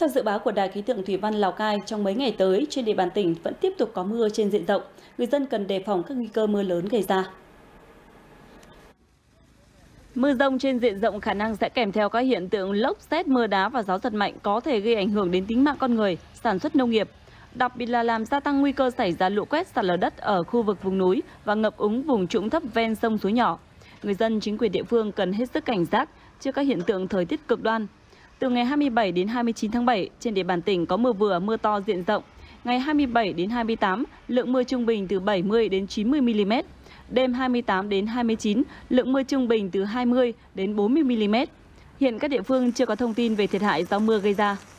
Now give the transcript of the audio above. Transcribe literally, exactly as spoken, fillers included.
Theo dự báo của Đài khí tượng thủy văn Lào Cai, trong mấy ngày tới trên địa bàn tỉnh vẫn tiếp tục có mưa trên diện rộng, người dân cần đề phòng các nguy cơ mưa lớn gây ra. Mưa rông trên diện rộng khả năng sẽ kèm theo các hiện tượng lốc, sét, mưa đá và gió giật mạnh có thể gây ảnh hưởng đến tính mạng con người, sản xuất nông nghiệp, đặc biệt là làm gia tăng nguy cơ xảy ra lũ quét, sạt lở đất ở khu vực vùng núi và ngập úng vùng trũng thấp ven sông suối nhỏ. Người dân, chính quyền địa phương cần hết sức cảnh giác trước các hiện tượng thời tiết cực đoan. Từ ngày hai mươi bảy đến hai mươi chín tháng bảy, trên địa bàn tỉnh có mưa vừa, mưa to diện rộng. Ngày hai mươi bảy đến hai mươi tám, lượng mưa trung bình từ bảy mươi đến chín mươi mi-li-mét. Đêm hai mươi tám đến hai mươi chín, lượng mưa trung bình từ hai mươi đến bốn mươi mi-li-mét. Hiện các địa phương chưa có thông tin về thiệt hại do mưa gây ra.